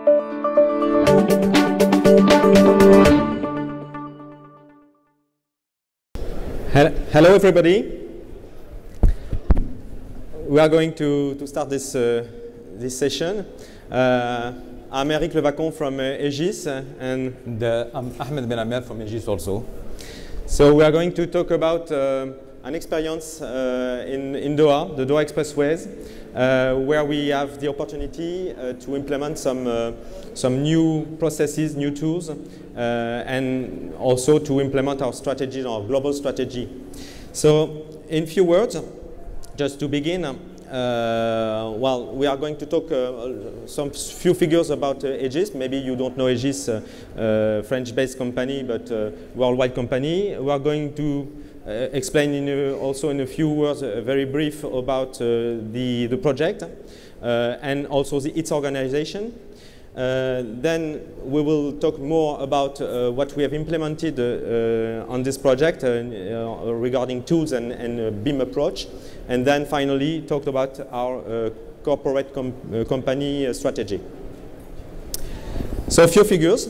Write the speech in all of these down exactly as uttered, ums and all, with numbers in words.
Hello, everybody. We are going to, to start this, uh, this session. Uh, I'm Eric Levacon from uh, Aegis, uh, and the, I'm Ahmed Ben Amer from Aegis also. So we are going to talk about uh, an experience uh, in, in Doha, the Doha Expressways, uh, where we have the opportunity uh, to implement some, uh, some new processes, new tools, uh, and also to implement our strategy, our global strategy. So in few words, just to begin, uh, well, we are going to talk uh, some few figures about uh, Aegis. Maybe you don't know Aegis, uh, uh, French-based company, but uh, worldwide company. We are going to uh, explain in a, also in a few words, uh, very brief about uh, the, the project uh, and also the, its organization. Uh, then we will talk more about uh, what we have implemented uh, uh, on this project uh, uh, regarding tools and, and uh, BIM approach. And then finally talk about our uh, corporate com uh, company uh, strategy. So a few figures.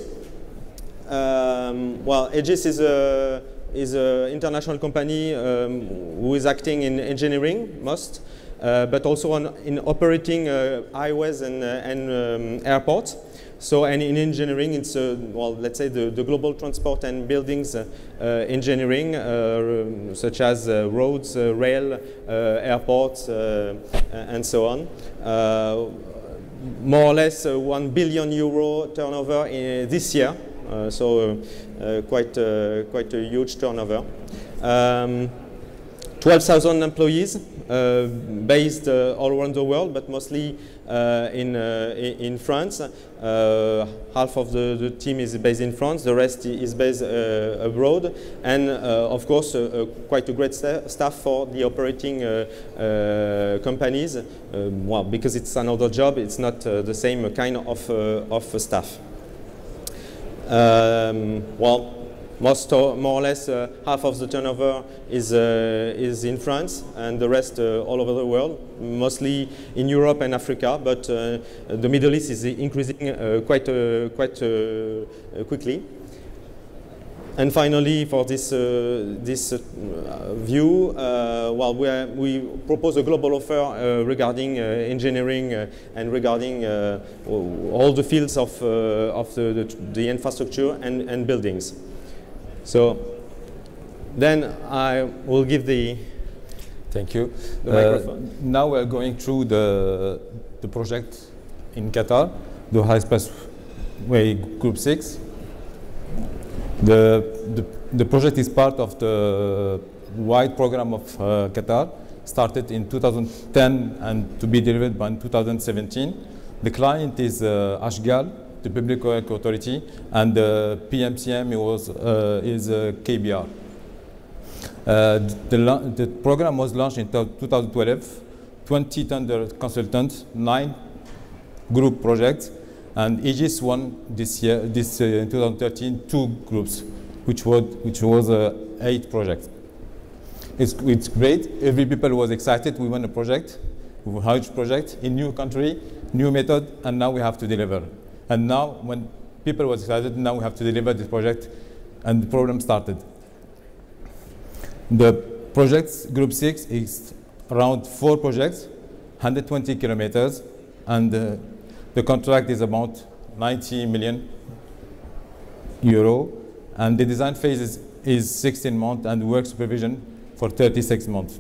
Um, well, Aegis is a is an international company um, who is acting in engineering most, uh, but also on, in operating uh, highways and, uh, and um, airports. So, and in engineering, it's, uh, well, let's say the, the global transport and buildings uh, uh, engineering, uh, such as uh, roads, uh, rail, uh, airports, uh, and so on. Uh, more or less uh, one billion euro turnover in, this year, uh, so uh, uh, quite, uh, quite a huge turnover. Um, twelve thousand employees uh, based uh, all around the world, but mostly uh, in, uh, in France. Uh, half of the, the team is based in France, the rest is based uh, abroad, and uh, of course uh, uh, quite a great sta staff for the operating uh, uh, companies. Uh, well, because it's another job, it's not uh, the same kind of, uh, of staff. Um, well, Most or, more or less uh, half of the turnover is, uh, is in France, and the rest uh, all over the world, mostly in Europe and Africa, but uh, the Middle East is increasing uh, quite, uh, quite uh, quickly. And finally, for this, uh, this uh, view, uh, well, we, are, we propose a global offer uh, regarding uh, engineering uh, and regarding uh, all the fields of, uh, of the, the, the infrastructure and, and buildings. So then I will give the Thank you. The uh, microphone. Now we're going through the, the project in Qatar, the Doha Expressway Group six. The, the, the project is part of the wide program of uh, Qatar, started in two thousand ten and to be delivered by two thousand seventeen. The client is uh, Ashghal, the Public Works Authority, and the P M C M was, uh, is uh, K B R. Uh, the, the program was launched in two thousand twelve, twenty tender consultants, nine group projects, and Aegis won this year, this uh, in two thousand thirteen, two groups, which was, which was uh, eight projects. It's, it's great, every people was excited, we won a project, a huge project, in new country, new method, and now we have to deliver. And now, when people were excited, now we have to deliver this project, and the problem started. The projects, Group six, is around four projects, one hundred twenty kilometers, and uh, the contract is about ninety million euro, and the design phase is, is sixteen months, and work supervision for thirty-six months.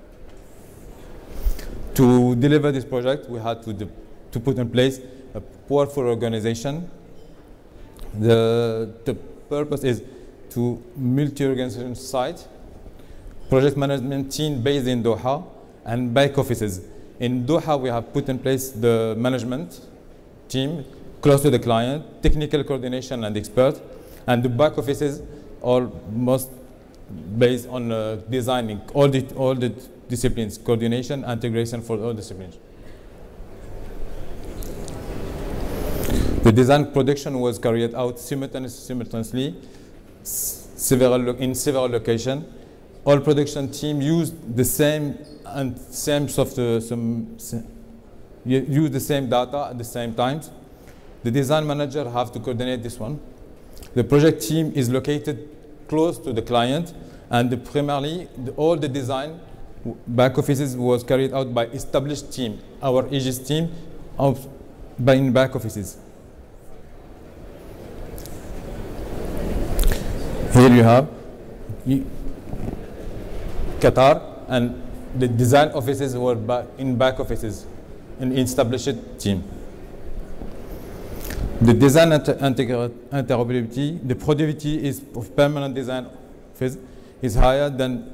To deliver this project, we had to, to put in place a powerful organization. The, the purpose is to multi-organization site, project management team based in Doha, and back offices. In Doha, we have put in place the management team close to the client, technical coordination and expert, and the back offices are most based on uh, designing all the, all the disciplines, coordination, integration for all disciplines. The design production was carried out simultaneously several in several locations. All production team used the same and same software, some, use the same data at the same time. The design manager have to coordinate this one. The project team is located close to the client, and the primarily the, all the design back offices was carried out by established team, our Aegis team of by in back offices. Here you have Qatar, and the design offices were back in back offices in established team. The design inter inter interoperability, the productivity is of permanent design phase is higher than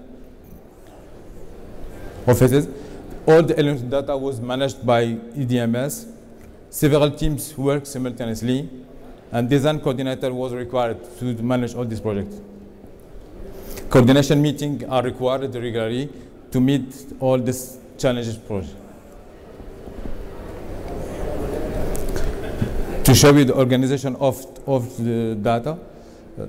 offices. All the elements data was managed by E D M S. Several teams work simultaneously, and design coordinator was required to manage all these projects. Coordination meetings are required regularly to meet all these challenges project. To show you the organization of, of the data, uh,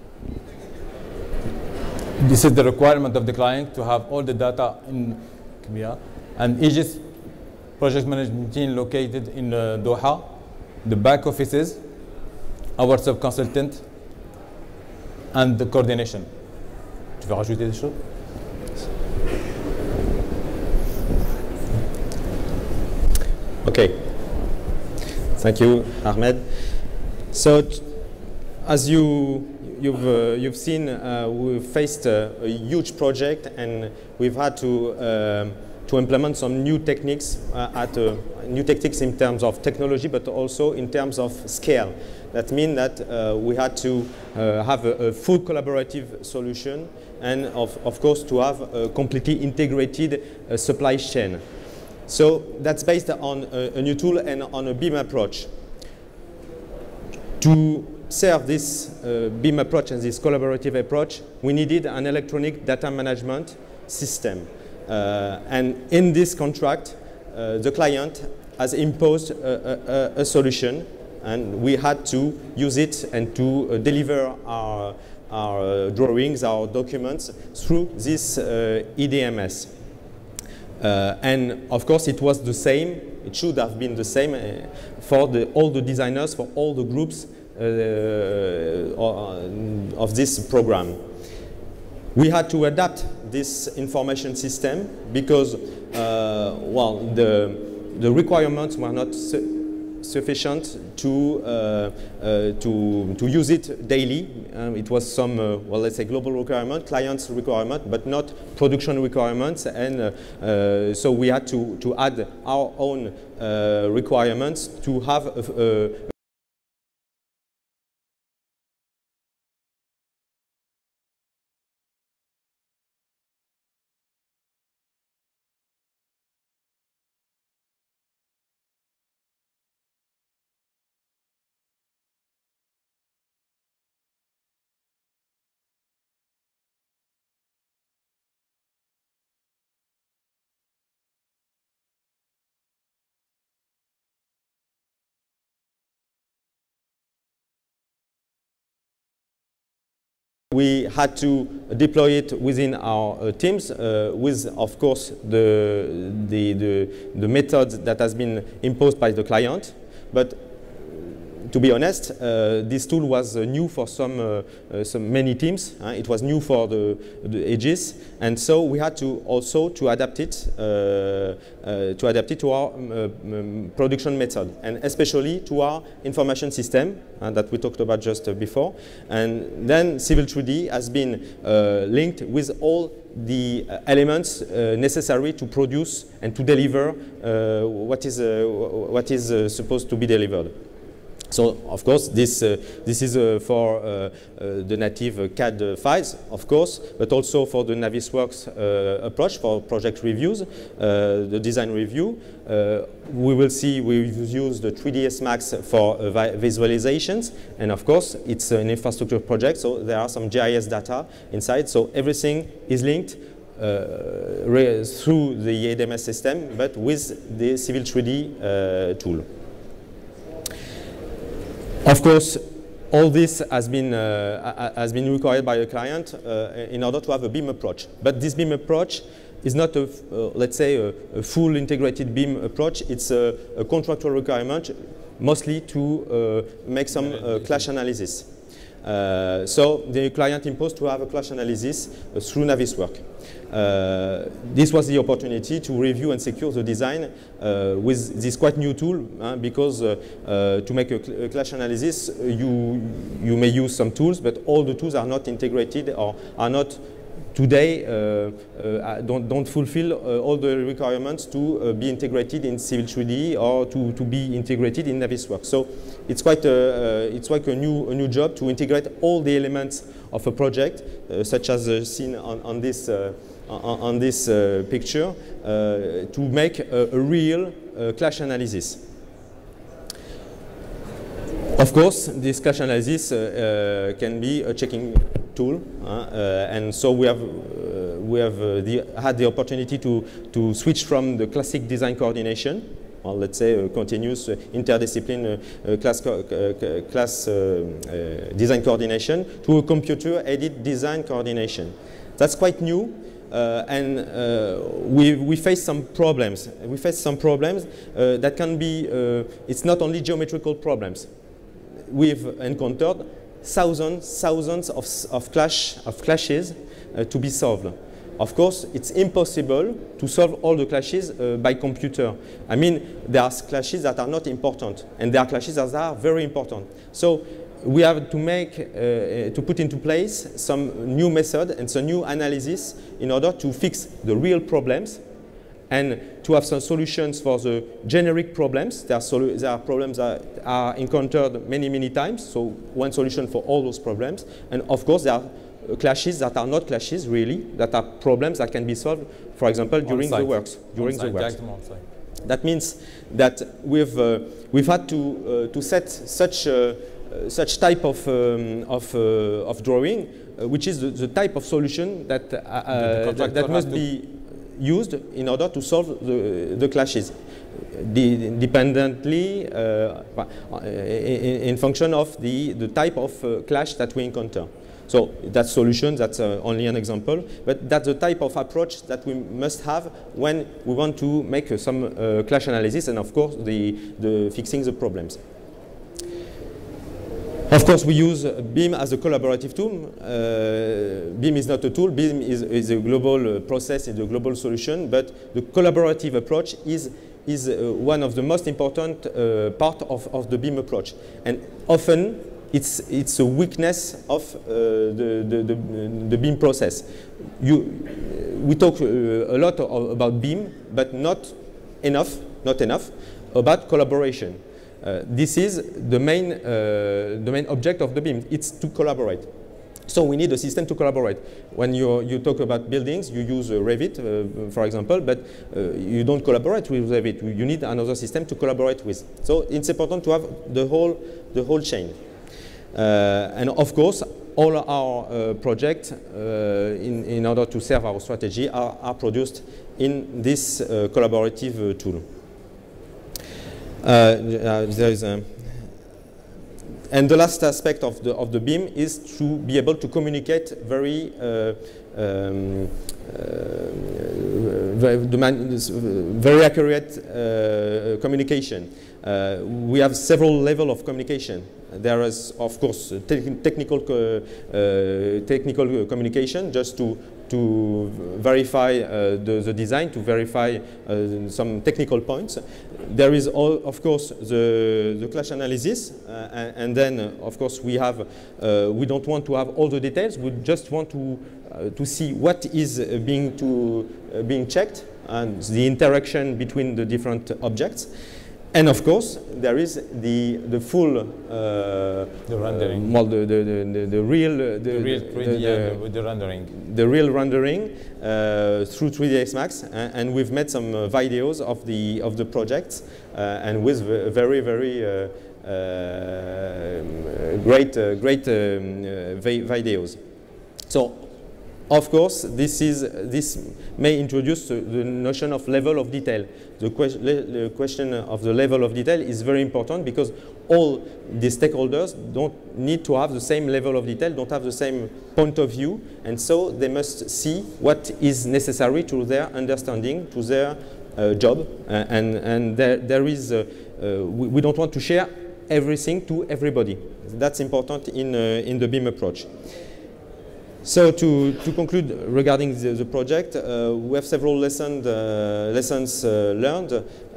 this is the requirement of the client to have all the data in Kibia, and Aegis project management team located in uh, Doha, the back offices, our sub-consultant, and the coordination. Tu veux rajouter des choses? Okay. Thank you, Ahmed. So, as you you've uh, you've seen, uh, we've faced a, a huge project, and we've had to uh, to implement some new techniques uh, at uh, new techniques in terms of technology, but also in terms of scale. That means that uh, we had to uh, have a, a full collaborative solution, and of of course to have a completely integrated uh, supply chain. So that's based on a, a new tool and on a BIM approach. To serve this uh, BIM approach and this collaborative approach, we needed an electronic data management system. Uh, and in this contract, uh, the client has imposed a, a, a solution, and we had to use it and to uh, deliver our, our uh, drawings, our documents through this uh, E D M S. Uh, and of course it was the same, it should have been the same uh, for the, all the designers, for all the groups uh, of this program. We had to adapt this information system because uh, well, the, the requirements were not su sufficient to, uh, uh, to, to use it daily. Um, it was some, uh, well, let's say global requirement, clients requirement, but not production requirements. And uh, uh, so we had to, to add our own uh, requirements to have a, a We had to deploy it within our uh, teams uh, with, of course, the, the, the, the method that has been imposed by the client. But to be honest, uh, this tool was uh, new for some, uh, uh, some many teams. Uh, it was new for the, the Aegis, and so we had to also to adapt it uh, uh, to adapt it to our um, um, production method, and especially to our information system uh, that we talked about just uh, before. And then Civil three D has been uh, linked with all the uh, elements uh, necessary to produce and to deliver uh, what is uh, what is uh, supposed to be delivered. So, of course, this, uh, this is uh, for uh, uh, the native uh, C A D uh, files, of course, but also for the Navisworks uh, approach for project reviews, uh, the design review. Uh, we will see we use the three D S Max for uh, visualizations, and of course, it's an infrastructure project, so there are some G I S data inside, so everything is linked uh, through the E D M S system, but with the Civil three D uh, tool. Of course, all this has been, uh, has been required by a client uh, in order to have a BIM approach. But this BIM approach is not, a, uh, let's say, a, a full integrated BIM approach. It's a, a contractual requirement mostly to uh, make some uh, clash analysis. Uh, so the client imposed to have a clash analysis uh, through Navisworks. Uh, this was the opportunity to review and secure the design uh, with this quite new tool, uh, because uh, uh, to make a, cl a clash analysis, uh, you, you may use some tools, but all the tools are not integrated or are not today uh, uh, don't, don't fulfill uh, all the requirements to uh, be integrated in Civil three D or to, to be integrated in Navisworks. So it's quite a, uh, it's quite a new, a new job to integrate all the elements of a project, uh, such as uh, seen on, on this, uh, on, on this uh, picture, uh, to make a, a real uh, clash analysis. Of course, this clash analysis uh, uh, can be a checking tool, uh, uh, and so we have uh, we have uh, the, had the opportunity to to switch from the classic design coordination, or let's say a continuous uh, interdiscipline uh, uh, class co uh, class uh, uh, design coordination to a computer-aided design coordination. That's quite new. Uh, and uh, we, we face some problems. We face some problems uh, that can be, uh, it's not only geometrical problems. We've encountered thousands, thousands of, of, clash, of clashes uh, to be solved. Of course, it's impossible to solve all the clashes uh, by computer. I mean, there are clashes that are not important, and there are clashes that are very important. So we have to make, uh, to put into place some new method and some new analysis in order to fix the real problems and to have some solutions for the generic problems. There are, there are problems that are encountered many, many times, so one solution for all those problems. And of course, there are uh, clashes that are not clashes, really, that are problems that can be solved, for example, during the works. During the works. That means that we've, uh, we've had to, uh, to set such, uh, uh, such type of, um, of, uh, of drawing, uh, which is the, the type of solution that, uh, uh, that, that must be used in order to solve the, the clashes, De dependently uh, in, in function of the, the type of uh, clash that we encounter. So that solution, that's uh, only an example, but that's the type of approach that we must have when we want to make uh, some uh, clash analysis and of course the, the fixing the problems. Of course, we use BIM as a collaborative tool. Uh, BIM is not a tool. BIM is, is a global uh, process, is a global solution, but the collaborative approach is, is uh, one of the most important uh, part of, of the BIM approach. And often, it's, it's a weakness of uh, the, the, the, the BIM process. You, we talk uh, a lot of, about BIM, but not enough, not enough about collaboration. Uh, this is the main, uh, the main object of the BIM. It's to collaborate. So we need a system to collaborate. When you, you talk about buildings, you use uh, Revit, uh, for example, but uh, you don't collaborate with Revit. You need another system to collaborate with. So it's important to have the whole, the whole chain. Uh, and of course, all our uh, projects, uh, in, in order to serve our strategy, are, are produced in this uh, collaborative uh, tool. Uh, uh, there is a, and the last aspect of the of the BIM is to be able to communicate very uh, um, uh, very, very accurate uh, communication. Uh, we have several levels of communication. There is, of course, te technical co uh, technical communication, just to to verify uh, the, the design, to verify uh, some technical points. There is, all, of course, the, the clash analysis, uh, and, and then, uh, of course, we have, uh, we don't want to have all the details. We just want to uh, to see what is uh, being to uh, being checked and the interaction between the different objects. And of course, there is the the full uh, the rendering, uh, well, the, the, the, the real uh, the, the real three D the, the, the rendering, the real rendering uh, through three D X Max, and, and we've made some uh, videos of the of the projects, uh, and with very very uh, uh, great uh, great um, uh, videos. So. Of course, this, is, this may introduce the notion of level of detail. The, que the question of the level of detail is very important because all the stakeholders don't need to have the same level of detail, don't have the same point of view, and so they must see what is necessary to their understanding, to their uh, job, uh, and, and there, there is uh, uh, we, we don't want to share everything to everybody. That's important in, uh, in the BIM approach. So to, to conclude regarding the, the project, uh, we have several lesson, uh, lessons uh, learned.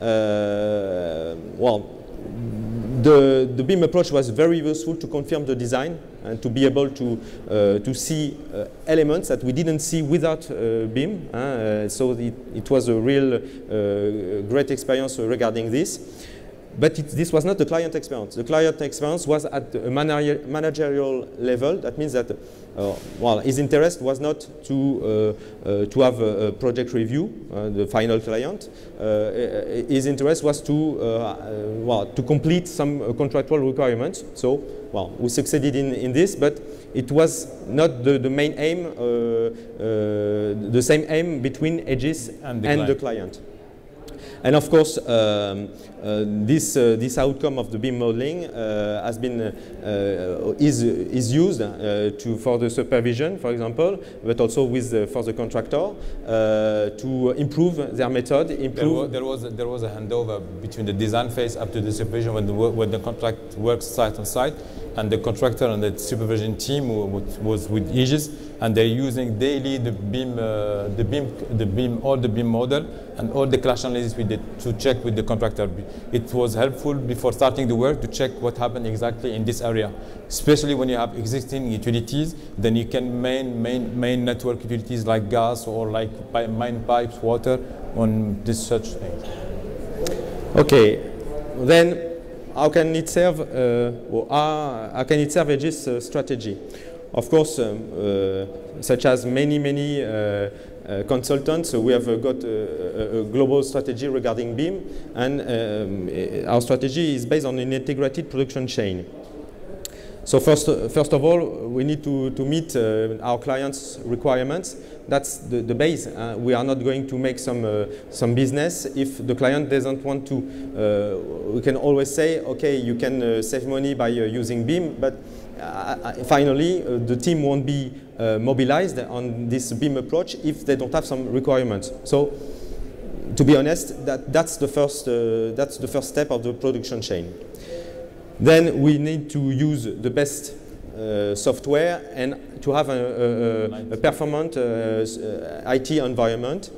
Uh, well, the, the BIM approach was very useful to confirm the design and to be able to, uh, to see uh, elements that we didn't see without uh, BIM. Uh, so it, it was a real uh, great experience regarding this. But it, this was not the client experience. The client experience was at a manage managerial level. That means that, uh, well, his interest was not to uh, uh, to have a, a project review, uh, the final client. Uh, his interest was to, uh, uh, well, to complete some uh, contractual requirements. So, well, we succeeded in in this, but it was not the the main aim, uh, uh, the same aim between Aegis and the and client. The client. And of course, um, uh, this uh, this outcome of the BIM modeling uh, has been uh, uh, is is used uh, to for the supervision, for example, but also with uh, for the contractor uh, to improve their method. Improve. There was there was a, there was a handover between the design phase up to the supervision when the when the contract works site on site, and the contractor and the supervision team was with Aegis, and they're using daily the BIM uh, the BIM the BIM all the BIM model and all the clash analysis we did to check with the contractor. It was helpful before starting the work to check what happened exactly in this area, especially when you have existing utilities. Then you can main main main network utilities like gas or like main pipes, water on this such things. Okay, then how can it serve? Uh, or how, how can it serve Aegis uh, strategy? Of course, um, uh, such as many many. Uh, Uh, consultants, so we have uh, got uh, a, a global strategy regarding BIM, and um, our strategy is based on an integrated production chain. So first, uh, first of all, we need to, to meet uh, our clients' requirements. That's the, the base. Uh, we are not going to make some, uh, some business if the client doesn't want to. Uh, we can always say, okay, you can uh, save money by uh, using BIM, but uh, finally, uh, the team won't be uh, mobilized on this BIM approach if they don't have some requirements. So, to be honest, that, that's, the first, uh, that's the first step of the production chain. Then we need to use the best uh, software and to have a, a, a performant uh, I T environment.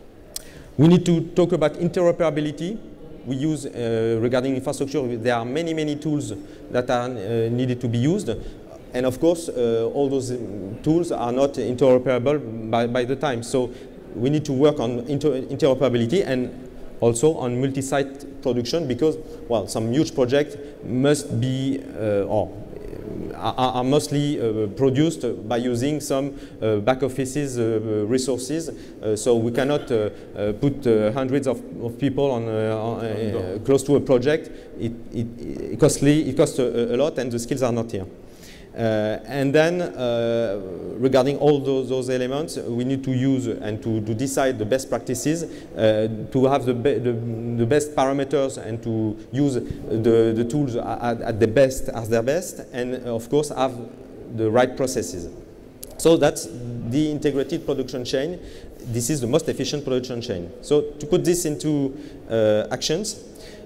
We need to talk about interoperability. We use, uh, regarding infrastructure, there are many, many tools that are uh, needed to be used. And of course, uh, all those tools are not interoperable by, by the time. So we need to work on inter interoperability and also on multi-site production, because, well, some huge projects must be, uh, or are, are mostly uh, produced by using some uh, back offices uh, resources. Uh, so we cannot uh, uh, put uh, hundreds of, of people on, uh, on uh, close to a project. It, it, it costly, it costs a, a lot, and the skills are not here. Uh, and then, uh, regarding all those, those elements, we need to use and to, to decide the best practices, uh, to have the, be the, the best parameters, and to use the, the tools at, at the best as their best, and of course have the right processes. So that's the integrated production chain. This is the most efficient production chain. So to put this into uh, actions,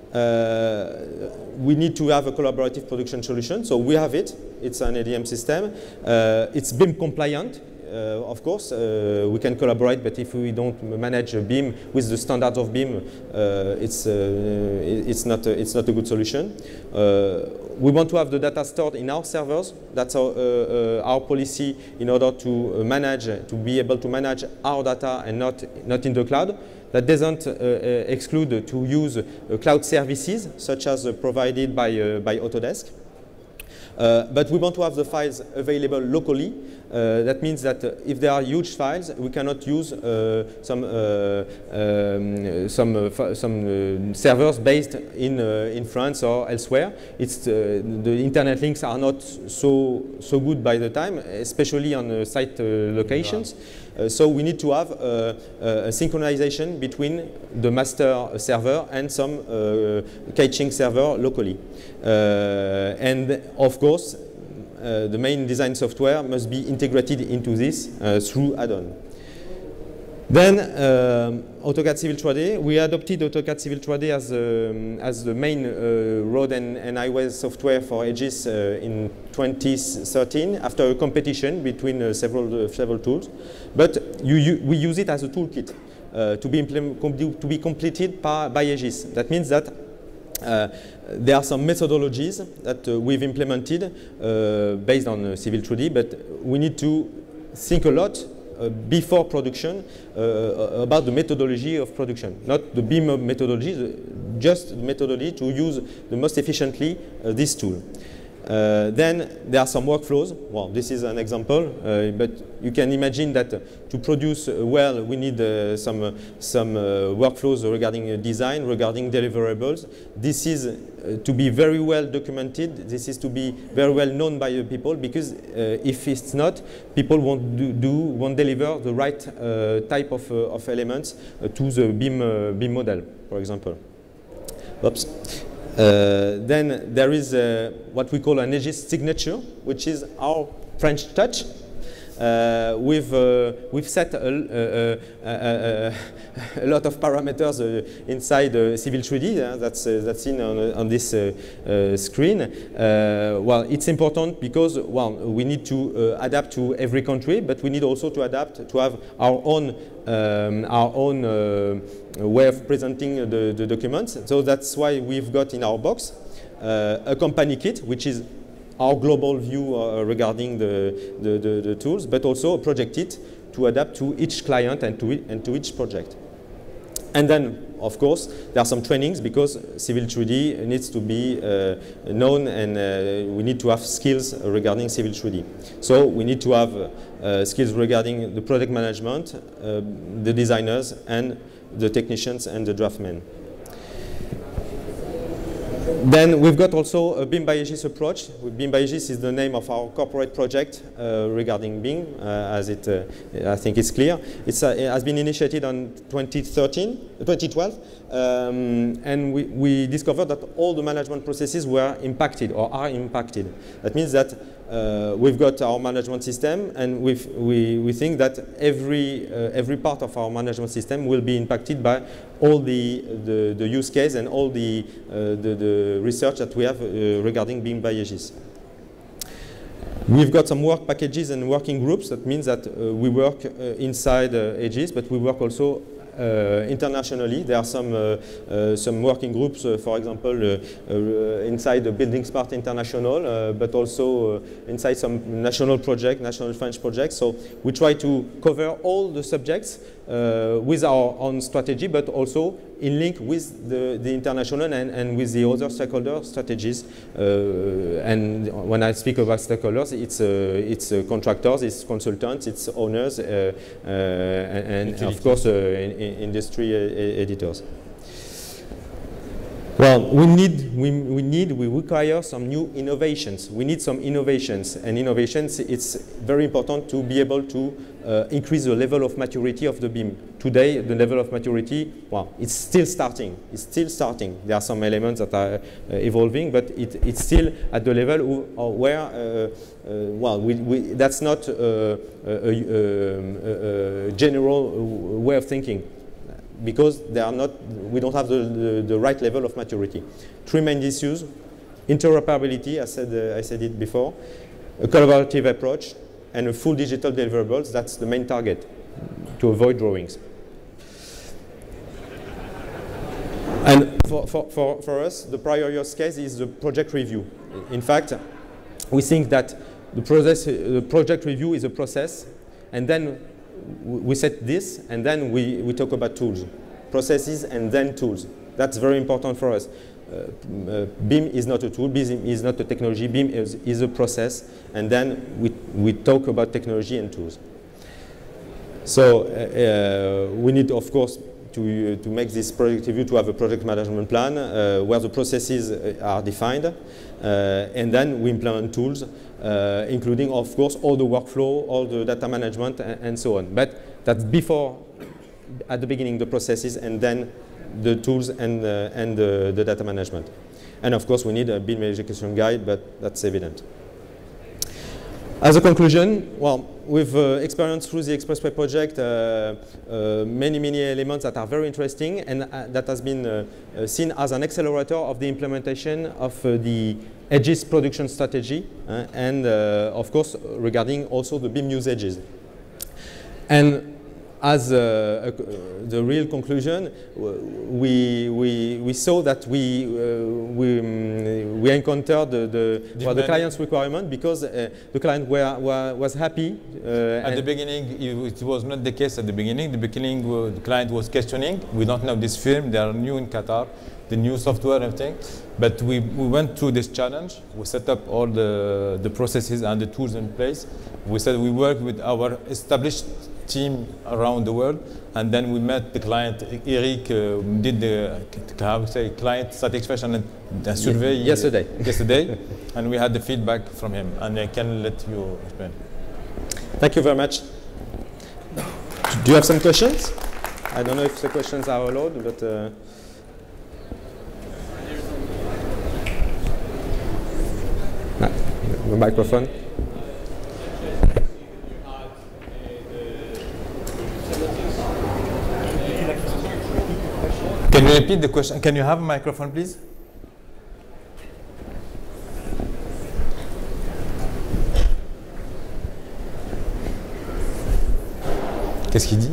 Uh, we need to have a collaborative production solution. So we have it. It's an A D M system. Uh, it's BIM compliant. Uh, of course, uh, we can collaborate, but if we don't manage BIM with the standards of BIM, uh, it's, uh, it's, not a, it's not a good solution. Uh, we want to have the data stored in our servers. That's our, uh, uh, our policy in order to manage, to be able to manage our data and not, not in the cloud. That doesn't uh, uh, exclude to use uh, cloud services, such as uh, provided by, uh, by Autodesk. Uh, but we want to have the files available locally. Uh, that means that uh, if there are huge files, we cannot use uh, some uh, um, some uh, some uh, servers based in uh, in France or elsewhere. It's uh, the internet links are not so so good by the time, especially on uh, site uh, locations. Uh, so we need to have uh, a synchronization between the master server and some uh, caching server locally. Uh, and of course, uh, the main design software must be integrated into this uh, through add-on. Then um, AutoCAD Civil three D. We adopted AutoCAD Civil three D as, um, as the main uh, road and, and highway software for Aegis uh, in twenty thirteen after a competition between uh, several, uh, several tools. But you, you, we use it as a toolkit uh, to, be to be completed by, by Aegis. That means that Uh, there are some methodologies that uh, we've implemented uh, based on uh, Civil three D, but we need to think a lot uh, before production uh, about the methodology of production. Not the B I M methodology, just the methodology to use the most efficiently uh, this tool. Uh, then there are some workflows. Well, this is an example, uh, but you can imagine that uh, to produce uh, well, we need uh, some uh, some uh, workflows regarding uh, design, regarding deliverables. This is uh, to be very well documented. This is to be very well known by uh, people, because uh, if it's not, people won't do, do won't deliver the right uh, type of uh, of elements uh, to the B I M uh, B I M model, for example. Oops. Uh, then there is uh, what we call an Aegis signature, which is our French touch. Uh, we've, uh, we've set a, a, a, a, a lot of parameters uh, inside uh, Civil three D. Uh, that's, uh, that's seen on, on this uh, uh, screen. Uh, well, it's important because, well, we need to uh, adapt to every country, but we need also to adapt to have our own Um, our own uh, way of presenting the, the documents. So that's why we've got in our box uh, a company kit, which is our global view uh, regarding the, the, the, the tools, but also a project kit to adapt to each client and to, and to each project. And then, of course, there are some trainings, because Civil three D needs to be uh, known, and uh, we need to have skills regarding Civil three D. So we need to have uh, skills regarding the project management, uh, the designers, and the technicians and the draftsmen. Then we've got also a B I M by Aegis approach. B I M by Aegis is the name of our corporate project uh, regarding B I M, uh, as it, uh, I think it's clear. It's, uh, it has been initiated on twenty thirteen, twenty twelve, um, and we, we discovered that all the management processes were impacted or are impacted. That means that uh, we've got our management system, and we've, we, we think that every, uh, every part of our management system will be impacted by all the, the, the use case and all the, uh, the, the research that we have uh, regarding B I M by Aegis. We've got some work packages and working groups. That means that uh, we work uh, inside uh, Aegis, but we work also uh, internationally. There are some, uh, uh, some working groups, uh, for example, uh, uh, inside the Building Smart International, uh, but also uh, inside some national project, national French projects. So we try to cover all the subjects uh, with our own strategy, but also in link with the, the international and, and with the other stakeholder strategies. Uh, and when I speak about stakeholders, it's, uh, it's uh, contractors, it's consultants, it's owners, uh, uh, and, and of course uh, in, in industry uh, editors. Well, we need, we, we need, we require some new innovations. We need some innovations, and innovations, it's very important to be able to uh, increase the level of maturity of the B I M. Today, the level of maturity, well, it's still starting. It's still starting. There are some elements that are uh, evolving, but it, it's still at the level where, uh, uh, well, we, we, that's not uh, a, a, a, a general way of thinking, because they are not, we don't have the, the, the right level of maturity. Three main issues: interoperability, I said, uh, I said it before, a collaborative approach, and a full digital deliverables. That's the main target, to avoid drawings. And for, for, for, for us, the prior use case is the project review. In fact, we think that the, process, the project review is a process, and then we set this, and then we, we talk about tools. Processes and then tools. That's very important for us. Uh, uh, B I M is not a tool, B I M is not a technology, B I M is, is a process, and then we, we talk about technology and tools. So uh, uh, we need, of course, to, uh, to make this project review to have a project management plan uh, where the processes are defined, uh, and then we implement tools, uh, including, of course, all the workflow, all the data management, and, and so on. But that's before, at the beginning, the processes, and then the tools and, uh, and the, the data management. And of course, we need a B I M execution guide, but that's evident. As a conclusion, well, we've uh, experienced through the Expressway project uh, uh, many, many elements that are very interesting and uh, that has been uh, uh, seen as an accelerator of the implementation of uh, the edges production strategy uh, and, uh, of course, regarding also the beam usages. And as uh, uh, the real conclusion, we, we, we saw that we, uh, we, um, we encountered the, the, well, the client's requirement because uh, the client were, were, was happy. Uh, at the beginning, it was not the case at the beginning. The beginning, uh, the client was questioning. We don't know this firm. They are new in Qatar, the new software and everything. But we, we went through this challenge. We set up all the, the processes and the tools in place. We said we work with our established team around the world, and then we met the client. Eric uh, did the how to say client satisfaction and the survey yesterday. Yesterday, and we had the feedback from him. And I can let you explain. Thank you very much. Do you have some questions? I don't know if the questions are allowed, but. Uh, the microphone. Can you repeat the question? Can you have a microphone, please? Qu'est-ce qu'il dit?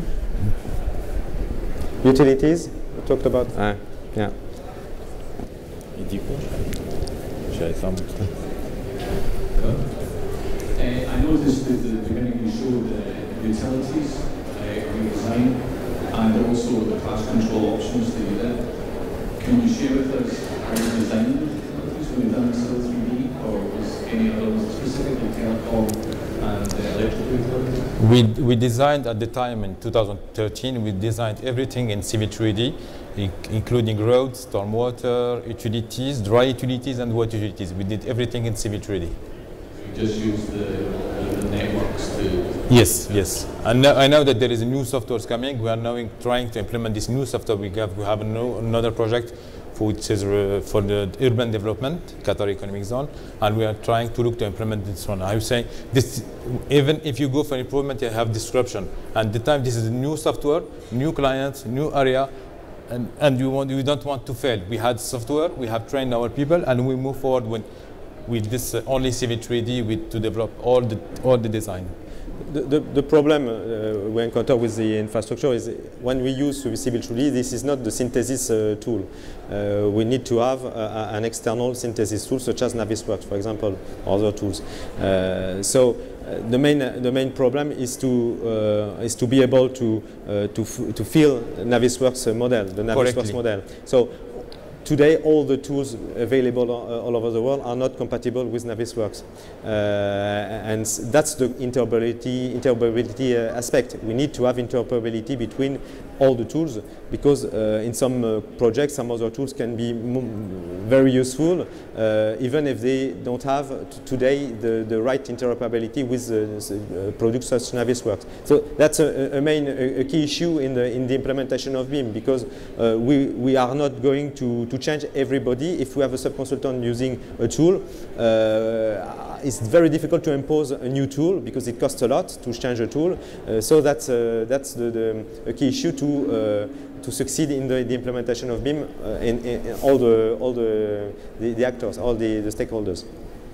Utilities, we talked about. Ah, yeah. Il dit quoi? J'allais faire mon truc. I noticed that the beginning you showed the utilities uh, redesign and also the class control options that you did. Can you share with us how you designed the utilities when you done Civil three D, or was any other ones specifically telecom and uh, electrical utilities? We, we designed at the time in two thousand thirteen, we designed everything in Civil three D, including roads, stormwater, utilities, dry utilities and wet utilities. We did everything in Civil three D. You just use the, the, the networks to... Yes, yes. And now, I know that there is a new software coming. We are now trying to implement this new software. We have, we have a no, another project for which is uh, for the urban development, Qatar Economic Zone, and we are trying to look to implement this one. I was saying, this, even if you go for improvement, you have disruption. And the time this is a new software, new clients, new area, and, and you, want, you don't want to fail. We had software, we have trained our people, and we move forward with, with this uh, only Civil three D with, to develop all the, all the design. The, the, the problem uh, we encounter with the infrastructure is when we use Civil three D, this is not the synthesis uh, tool. Uh, we need to have uh, an external synthesis tool such as Navisworks, for example, or other tools. Uh, so uh, the main uh, the main problem is to uh, is to be able to uh, to f to fill Navisworks uh, model, the Navisworks Correctly. model. So today, all the tools available uh, all over the world are not compatible with Navisworks, uh, and that's the interoperability, interoperability uh, aspect. We need to have interoperability between all the tools because uh, in some uh, projects, some other tools can be very useful, uh, even if they don't have today the, the right interoperability with uh, uh, products such as Navisworks. So that's a, a main, a, a key issue in the in the implementation of BIM because uh, we we are not going to to change everybody. If we have a sub-consultant using a tool, uh, it's very difficult to impose a new tool because it costs a lot to change a tool. Uh, so that's uh, that's the, the a key issue to uh, to succeed in the, the implementation of BIM uh, in, in, in all the all the, the the actors, all the, the stakeholders.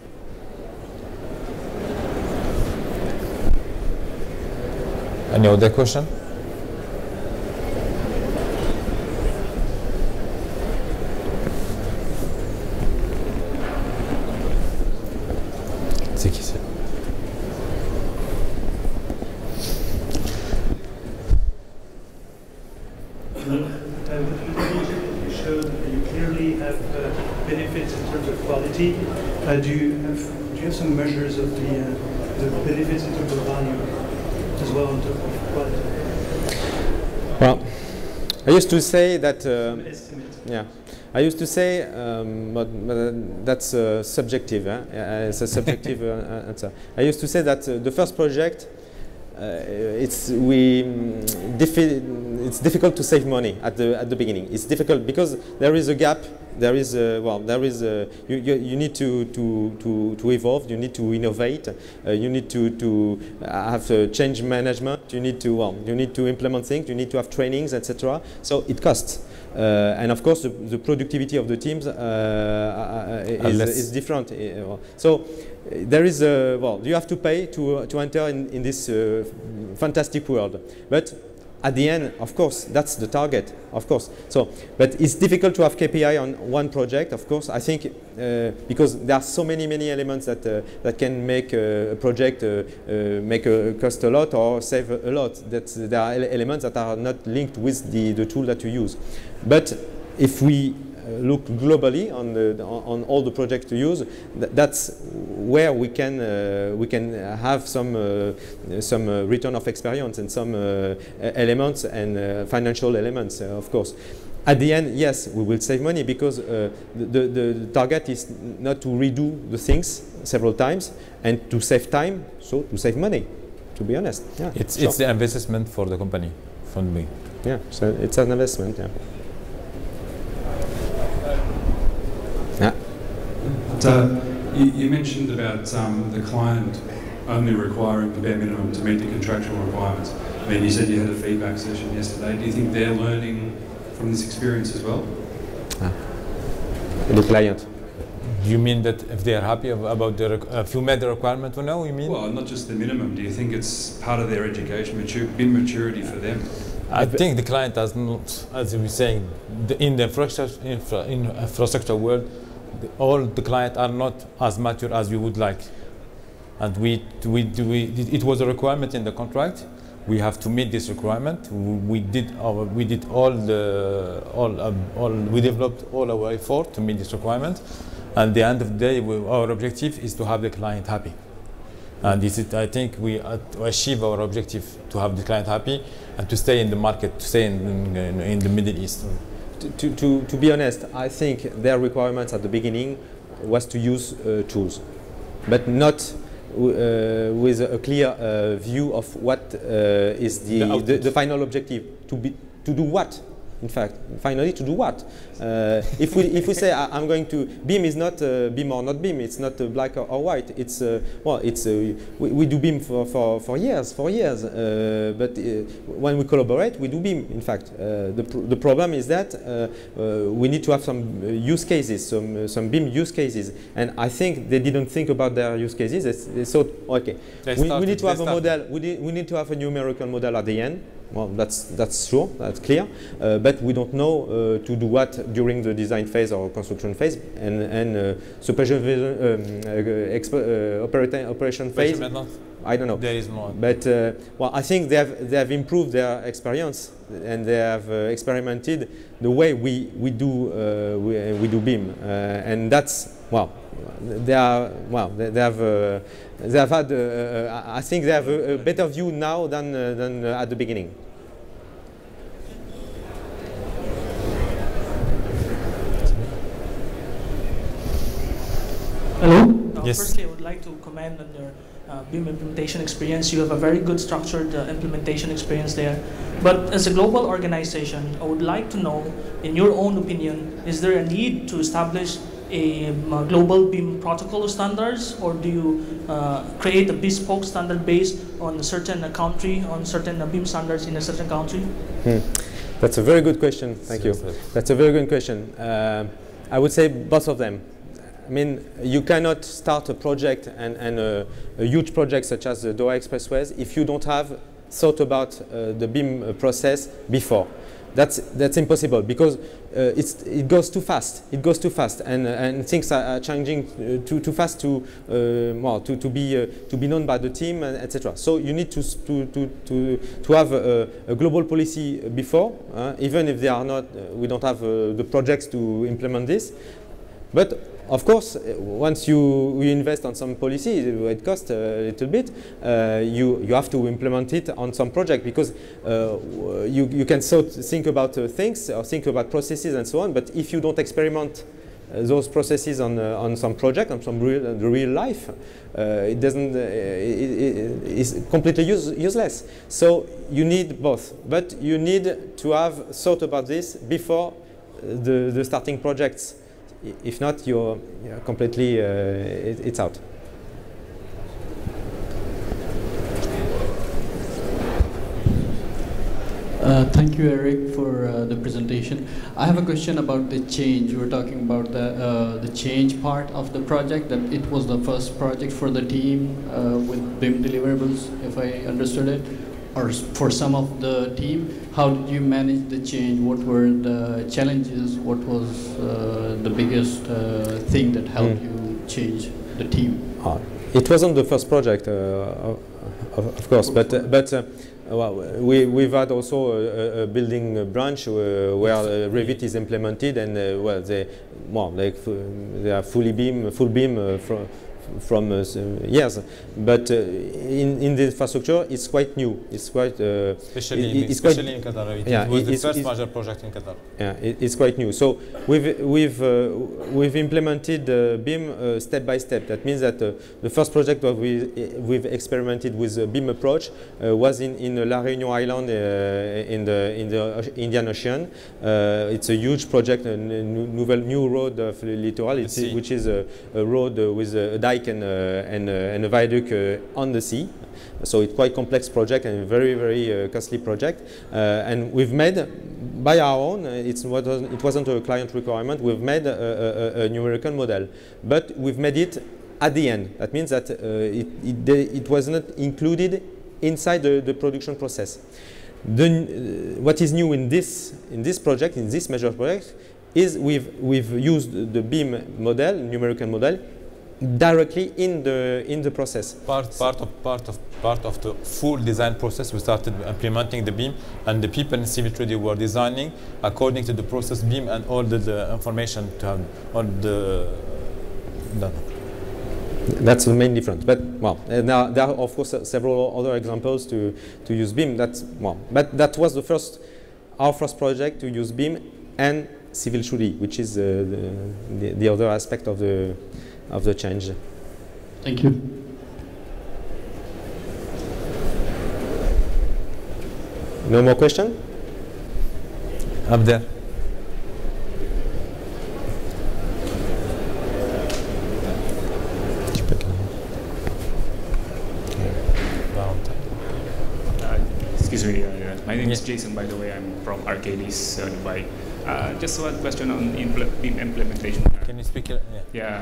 Any other question? C'est qui c'est? You showed that you clearly have uh, benefits in terms of quality. Uh, do you have do you have some measures of the uh, the benefits in terms of value as well in terms of quality? Well, I used to say that. Uh, Estimate. yeah. I used to say, um, but, but that's uh, subjective. Eh? Uh, it's a subjective uh, answer. I used to say that uh, the first project, uh, it's we diffi it's difficult to save money at the at the beginning. It's difficult because there is a gap there is uh, well, there is uh, you, you you need to to to to evolve. You need to innovate. Uh, you need to to have uh, change management. You need to well, you need to implement things. You need to have trainings, et cetera. So it costs. Uh, and of course, the, the productivity of the teams uh, is, is different. Uh, so uh, there is a, well, you have to pay to uh, to enter in, in this uh, fantastic world. But at the end, of course, that's the target, of course. So, but it's difficult to have K P I on one project, of course. I think uh, because there are so many, many elements that uh, that can make uh, a project uh, uh, make a cost a lot or save a lot. That there are ele elements that are not linked with the the tool that you use. But if we uh, look globally on the on, on all the projects to use, th that's where we can uh, we can have some uh, some uh, return of experience and some uh, elements and uh, financial elements, uh, of course. At the end, yes, we will save money because uh, the, the, the target is not to redo the things several times and to save time, so to save money, to be honest. Yeah, it's sure. It's the investment for the company, for me. Yeah, so it's an investment. Yeah. Yeah. But, uh, you, you mentioned about um, the client only requiring the bare minimum to meet the contractual requirements. I mean, you said you had a feedback session yesterday. Do you think they're learning from this experience as well? Ah. The client. You mean that if they are happy about the uh, if you met the requirement or no? You mean? Well, not just the minimum. Do you think it's part of their education, mature, been maturity for them? I think the client has not, as we were saying, the, in the infrastructure, infra, in infrastructure world, the, all the clients are not as mature as we would like, and we we we it was a requirement in the contract. We have to meet this requirement. We did our, we did all the all, um, all we developed all our effort to meet this requirement, and at the end of the day, we, our objective is to have the client happy. And this is, I think, we uh, achieve our objective to have the client happy and to stay in the market, to stay in, in, in the Middle East. To, to, to, to be honest, I think their requirements at the beginning was to use uh, tools, but not uh, with a clear uh, view of what uh, is the, the, the, the final objective. To, be, to do what? In fact, finally, to do what? Uh, if we if we say I, I'm going to BIM is not uh, BIM or not BIM, it's not uh, black or, or white. It's uh, well, it's uh, we, we do BIM for for for years, for years. Uh, but uh, when we collaborate, we do BIM. In fact, uh, the pr the problem is that uh, uh, we need to have some uh, use cases, some uh, some BIM use cases. And I think they didn't think about their use cases. They, they thought, okay, we, we need to have a model. We need, we need to have a numerical model at the end. Well, that's that's sure, that's clear, uh, but we don't know uh, to do what during the design phase or construction phase and and uh, supervision um, uh, exp uh, operation operation phase. I don't know. There is more. But uh, well, I think they have they have improved their experience and they have uh, experimented the way we we do uh, we, uh, we do BIM, uh, and that's well, they are well they, they have. Uh, They have had, uh, uh, I think they have a, a better view now than, uh, than uh, at the beginning. Hello? Uh, yes. Firstly, I would like to comment on your uh, BIM implementation experience. You have a very good structured uh, implementation experience there. But as a global organization, I would like to know, in your own opinion, is there a need to establish a um, global BIM protocol standards, or do you uh, create a bespoke standard based on a certain uh, country, on certain uh, BIM standards in a certain country? Hmm. That's a very good question. Thank you. That's a very good question. Uh, I would say both of them. I mean, you cannot start a project and, and a, a huge project such as the Doha Expressways if you don't have thought about uh, the BIM process before. That's that's impossible because uh, it's it goes too fast. It goes too fast, and uh, and things are, are changing uh, too too fast to uh, well to to be uh, to be known by the team, et cetera. So you need to to to to to have a, a global policy before, uh, even if they are not. Uh, we don't have uh, the projects to implement this, but. Of course, once you, you invest on some policy, it costs a little bit, uh, you, you have to implement it on some project because uh, you, you can so think about uh, things or think about processes and so on, but if you don't experiment uh, those processes on, uh, on some project, on some real, uh, the real life, uh, it doesn't, uh, it, it is completely use, useless. So you need both, but you need to have thought about this before the, the starting projects. if not, you're, you're completely, uh, it, it's out. Uh, thank you, Eric, for uh, the presentation. I have a question about the change. You were talking about the uh, the change part of the project, that it was the first project for the team uh, with B I M deliverables, if I understood it, or for some of the team. How did you manage the change? What were the challenges? What was uh, the biggest uh, thing that helped mm. you change the team? Uh, it wasn't the first project, uh, of, of course, but uh, but. Uh, Well, we, we've had also a, a building branch uh, where uh, Revit is implemented, and uh, well, they, well, they, they are fully beam, full beam uh, from from uh, years. But uh, in in the infrastructure, it's quite new. It's quite uh, especially, it, it's especially quite, in Qatar. It, yeah, it was it, the first it's, major project in Qatar. Yeah, it, it's quite new. So we've we've uh, we've implemented uh, B I M uh, step by step. That means that uh, the first project that we we've experimented with the B I M approach uh, was in in La Réunion Island uh, in the in the Indian Ocean. Uh, it's a huge project, a nouvelle new road of littoral, it's, which is a, a road uh, with a dike and uh, and, uh, and a viaduct uh, on the sea. So it's quite complex project and a very, very uh, costly project. Uh, and we've made, by our own, uh, it's what was, it wasn't a client requirement, we've made a, a, a numerical model. But we've made it at the end. That means that uh, it, it, it was not included inside the, the production process. The, uh, what is new in this, in this project, in this major project, is we've, we've used the B I M model, numerical model, directly in the in the process. Part part of part of part of the full design process. We started implementing the B I M, and the people in Civil three D were designing according to the process B I M and all the, the information to have on the. the That's the main difference. But well, uh, now there are of course uh, several other examples to to use B I M. That's well, but that was the first our first project to use B I M and Civil three D, which is uh, the, the the other aspect of the. of the change. Thank you. No more question? Up there. Uh, excuse me, uh, my name is Jason, by the way. I'm from Arcadis, uh, Dubai. Uh, just one question on impl B I M implementation. Can you speak? Uh, yeah. Yeah.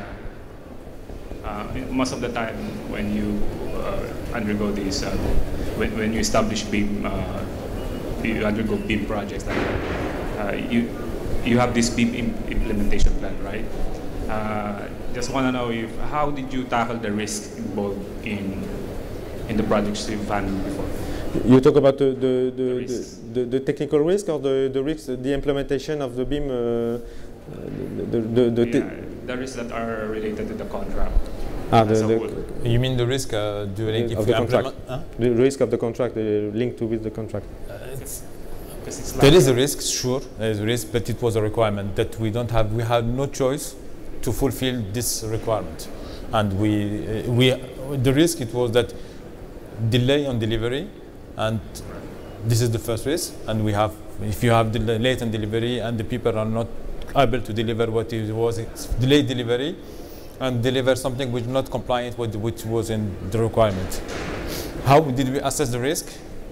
Uh, most of the time when you uh, undergo these, uh, when, when you establish B I M, uh, you undergo B I M projects, like uh, you you have this B I M implementation plan, right? Uh, just want to know if how did you tackle the risk involved in in the projects you've handled before? You talk about the the the, the, the, the, the technical risk or the the risk, the implementation of the B I M. Uh, the the, the, the, yeah, the risks that are related to the contract. Ah, the, the, you mean the risk uh, during the, if of we the contract? Huh? The risk of the contract, uh, linked to with the contract. Uh, it's it's there is a risk, sure, there is a risk, but it was a requirement that we don't have. We had no choice to fulfill this requirement, and we uh, we the risk it was that delay on delivery, and this is the first risk. And we have if you have delay late on delivery and the people are not able to deliver what it was, it's delayed delivery. And deliver something which is not compliant with which was in the requirement. How did we assess the risk?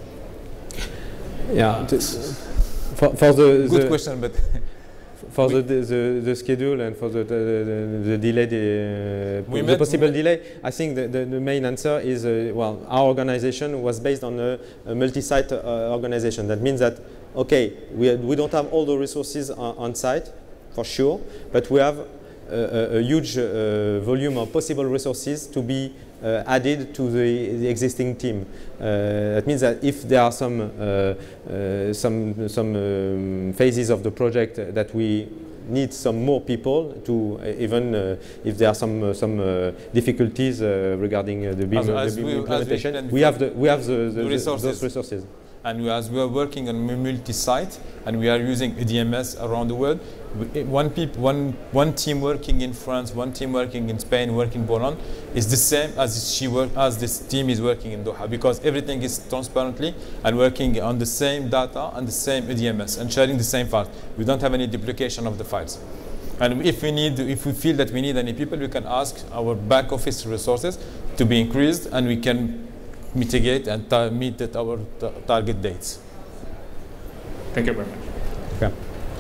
Yeah, uh, for, for the good the question, but for the, the the schedule and for the the, the, the delay, the, uh, the possible delay, I think the, the, the main answer is uh, well, our organization was based on a, a multi-site uh, organization. That means that okay, we we don't have all the resources on, on site, for sure, but we have A, a huge uh, volume of possible resources to be uh, added to the, the existing team. Uh, that means that if there are some uh, uh, some some um, phases of the project that we need some more people to uh, even uh, if there are some uh, some uh, difficulties uh, regarding uh, the B I M, as, the B I M we, implementation, we, we have the we have the, the, the resources. those resources. And we, as we are working on multi-site and we are using E D M S around the world, one, peop, one, one team working in France, one team working in Spain, working in Poland, is the same as she work, as this team is working in Doha, because everything is transparently and working on the same data and the same E D M S and sharing the same files. We don't have any duplication of the files. And if we need, if we feel that we need any people, we can ask our back office resources to be increased, and we can mitigate and ta meet that our ta target dates. Thank you very much. Okay.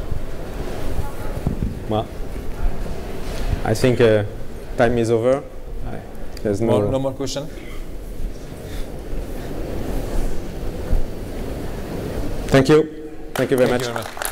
Well, I think uh, time is over. There's no More, no more question. Thank you. Thank you very Thank much. you very much.